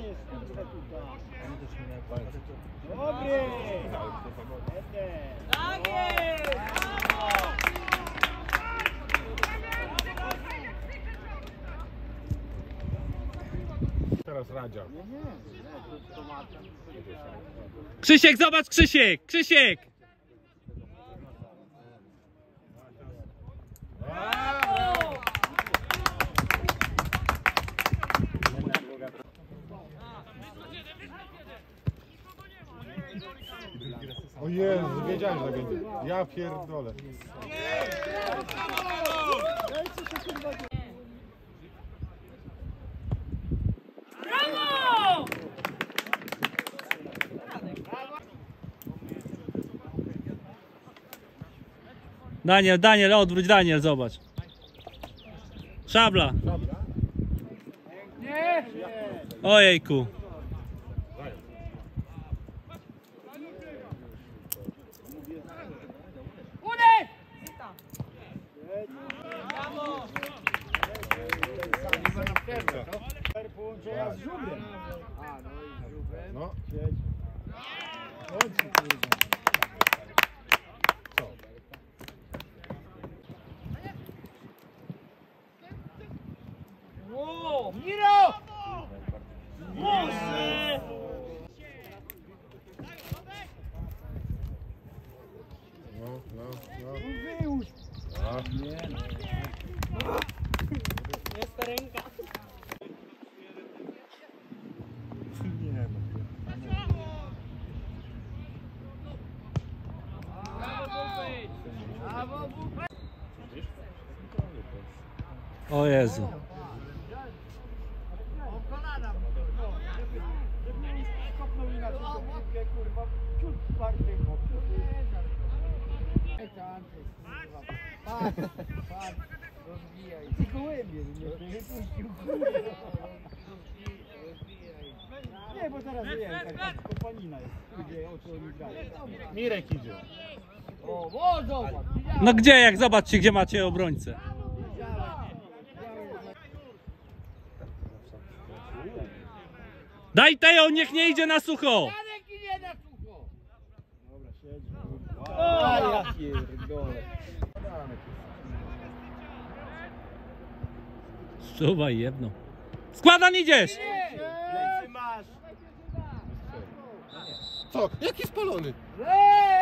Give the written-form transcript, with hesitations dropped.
Dobry! Tak jest! Teraz Radzia. Krzysiek, zobacz Krzysiek! Krzysiek! O Jezu, wiedziałem, że tak będzie. Ja pierdolę. Brawo! Daniel, odwróć Daniel, zobacz. Szabla. Ojejku. Połączenia z żubrem. A, no i z żubrem. No. Wow! Miro! Boże! No. Wyłóż! A. Jest ta ręka. Nie O Jezu. Kopnął mi na piłkę, kurwa, ciut bardziej kopnął. Patrz, rozbijaj. Ty gołębie, nie puścił. Nie, bo teraz wiem, tak kopanina jest, gdzie o co oni grają. Mirek idzie. O, zobacz. No gdzie, jak zobaczcie, gdzie macie obrońcę. Daj Teo, niech nie idzie na sucho. Dobra, siedź. A ja pierdolę. Czuwaj jedno. Składan idziesz! Plecy masz. Co? Jaki spalony? Eee!